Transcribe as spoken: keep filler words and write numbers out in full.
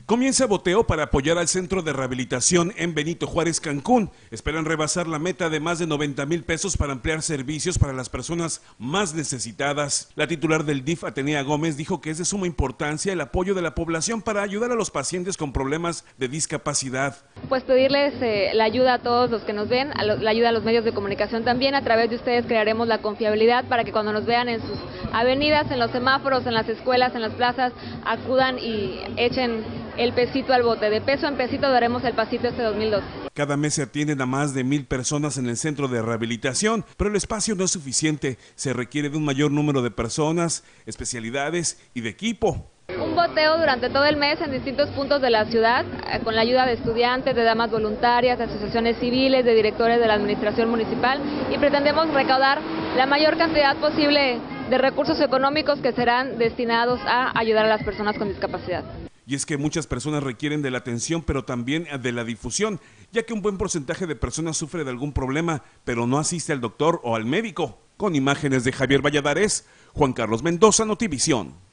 Comienza boteo para apoyar al Centro de Rehabilitación en Benito Juárez, Cancún. Esperan rebasar la meta de más de noventa mil pesos para ampliar servicios para las personas más necesitadas. La titular del D I F, Atenea Gómez, dijo que es de suma importancia el apoyo de la población para ayudar a los pacientes con problemas de discapacidad. Pues pedirles eh, la ayuda a todos los que nos ven, a lo, la ayuda a los medios de comunicación también. A través de ustedes crearemos la confiabilidad para que cuando nos vean en sus avenidas, en los semáforos, en las escuelas, en las plazas, acudan y echen el pesito al bote. De peso en pesito daremos el pasito este dos mil doce. Cada mes se atienden a más de mil personas en el centro de rehabilitación, pero el espacio no es suficiente. Se requiere de un mayor número de personas, especialidades y de equipo. Un boteo durante todo el mes en distintos puntos de la ciudad, con la ayuda de estudiantes, de damas voluntarias, de asociaciones civiles, de directores de la administración municipal, y pretendemos recaudar la mayor cantidad posible de recursos económicos que serán destinados a ayudar a las personas con discapacidad. Y es que muchas personas requieren de la atención, pero también de la difusión, ya que un buen porcentaje de personas sufre de algún problema, pero no asiste al doctor o al médico. Con imágenes de Javier Valladares, Juan Carlos Mendoza, Notivisión.